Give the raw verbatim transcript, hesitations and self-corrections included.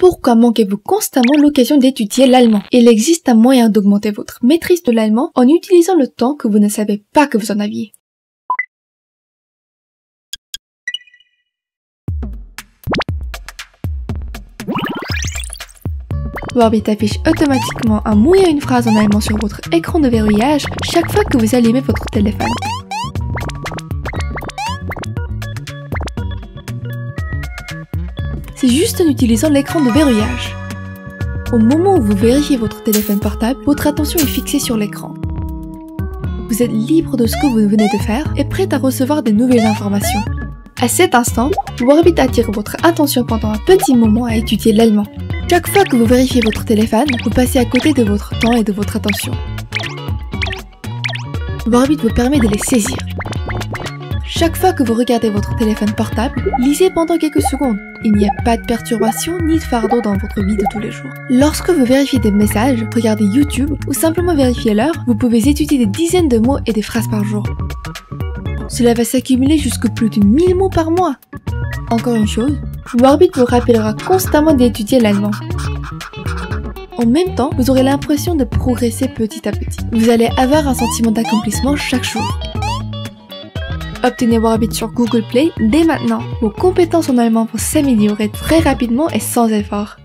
Pourquoi manquez-vous constamment l'occasion d'étudier l'allemand? Il existe un moyen d'augmenter votre maîtrise de l'allemand en utilisant le temps que vous ne savez pas que vous en aviez. Wordbit affiche automatiquement un mot et une phrase en allemand sur votre écran de verrouillage chaque fois que vous allumez votre téléphone. C'est juste en utilisant l'écran de verrouillage. Au moment où vous vérifiez votre téléphone portable, votre attention est fixée sur l'écran. Vous êtes libre de ce que vous venez de faire et prêt à recevoir de nouvelles informations. À cet instant, Wordbit attire votre attention pendant un petit moment à étudier l'allemand. Chaque fois que vous vérifiez votre téléphone, vous passez à côté de votre temps et de votre attention. Wordbit vous permet de les saisir. Chaque fois que vous regardez votre téléphone portable, lisez pendant quelques secondes. Il n'y a pas de perturbation ni de fardeau dans votre vie de tous les jours. Lorsque vous vérifiez des messages, regardez YouTube ou simplement vérifiez l'heure, vous pouvez étudier des dizaines de mots et des phrases par jour. Cela va s'accumuler jusqu'à plus de mille mots par mois. Encore une chose, Wordbit vous rappellera constamment d'étudier l'allemand. En même temps, vous aurez l'impression de progresser petit à petit. Vous allez avoir un sentiment d'accomplissement chaque jour. Obtenez Wordbit sur Google Play dès maintenant. Vos compétences en allemand vont s'améliorer très rapidement et sans effort.